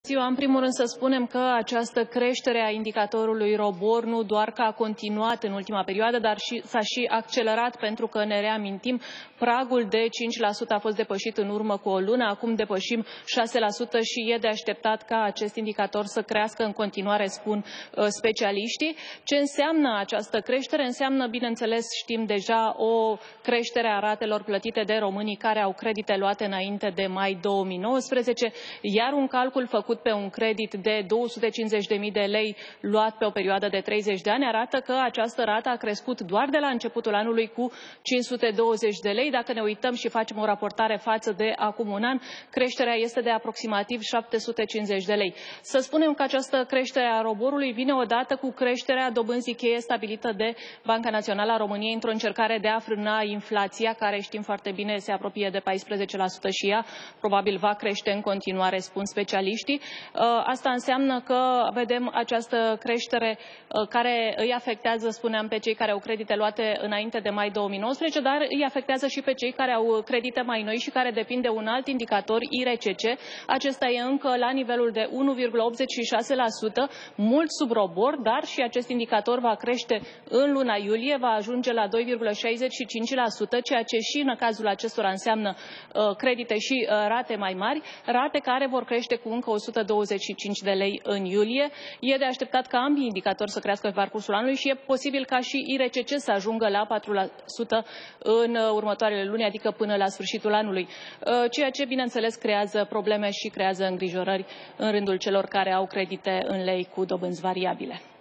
ziua! În primul rând să spunem că această creștere a indicatorului ROBOR nu doar că a continuat în ultima perioadă, dar s-a și accelerat, pentru că, ne reamintim, pragul de 5% a fost depășit în urmă cu o lună, acum depășim 6% și e de așteptat ca acest indicator să crească în continuare, spun specialiștii. Ce înseamnă această creștere? Înseamnă, bineînțeles, știm deja, o creștere a ratelor plătite de românii care au credite luate înainte de mai 2019, iar un calcul făcut pe un credit de 250.000 de lei luat pe o perioadă de 30 de ani arată că această rată a crescut doar de la începutul anului cu 520 de lei. Dacă ne uităm și facem o raportare față de acum un an, creșterea este de aproximativ 750 de lei. Să spunem că această creștere a roborului vine odată cu creșterea dobânzii cheie stabilită de Banca Națională a României într-o încercare de a frâna inflația, care știm foarte bine se apropie de 14% și ea probabil va crește în continuare, spun specialiștii. Asta înseamnă că vedem această creștere care îi afectează, spuneam, pe cei care au credite luate înainte de mai 2019, dar îi afectează și pe cei care au credite mai noi și care depind de un alt indicator, IRCC. Acesta e încă la nivelul de 1,86%, mult sub ROBOR, dar și acest indicator va crește în luna iulie, va ajunge la 2,65%, ceea ce și în cazul acestora înseamnă credite și rate mai mari, rate care vor crește cu încă 125 de lei în iulie. E de așteptat ca ambii indicatori să crească pe parcursul anului și e posibil ca și IRCC să ajungă la 4% în următoarele luni, adică până la sfârșitul anului, ceea ce, bineînțeles, creează probleme și creează îngrijorări în rândul celor care au credite în lei cu dobânzi variabile.